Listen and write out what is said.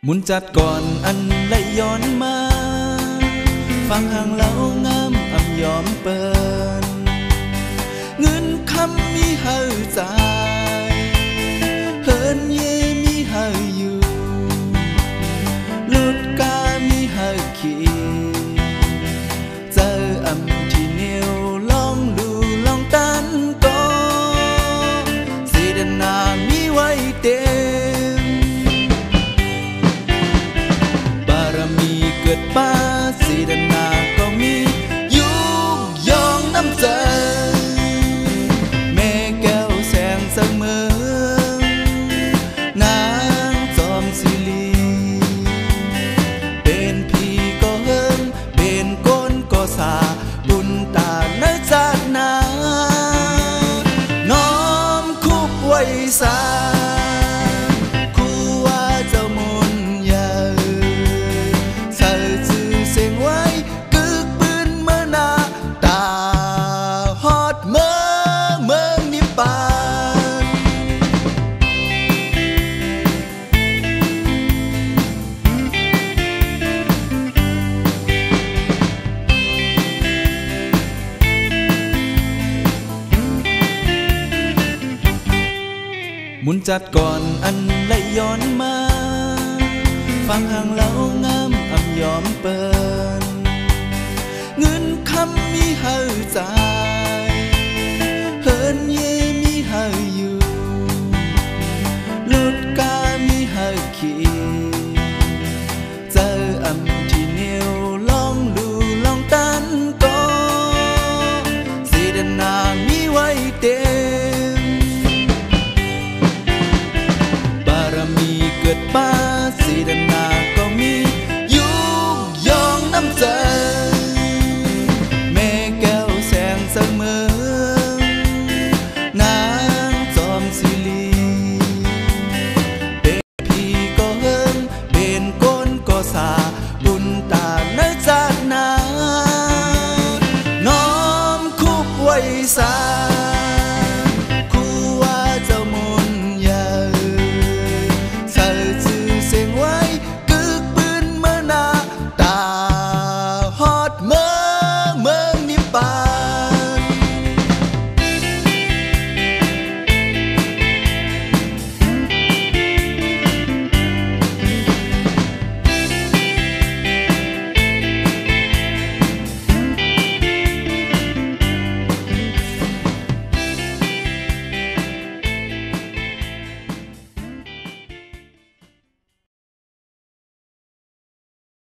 หมุนจัดก่อนอันไหลย้อนมาฟังห่างเล่างามอ่ำยอมเปินเงินคำมีเฮาใจเฮินเยมีเฮาอยู่ลุดกามีเฮาขี่เจออ่ำที่เหนียวลองดูลองตันก็สีดนามีไว้เต็มบารมีเกิดป้าสีดนาก็มียุกยองน้ำใจแม่แก้วแสงเสมอนางจอมศิลีเป็นพี่ก็เฮิงเป็นก้นก็สาบุญตาในชาติหน้าน้อมคุบไว้สาคู่ว่าเจ้ามนต์ใหญ่ใส่ชื่อเสียงไว้กึกปืนเมื่อนาตาฮอดเมืองนิพพานหมุนจัดก่อนอันไหลย้อนมาฟังห่างเล่างามอ่ำยอมเปินเงินคำมีเฮาใจเฮินเยมีเฮาอยู่ลุดกามีเฮาขี่เจออ่ำที่เหนียวลองดูลองตันก็สีดนามีไว้เต็มบารมีเกิดป้าสีด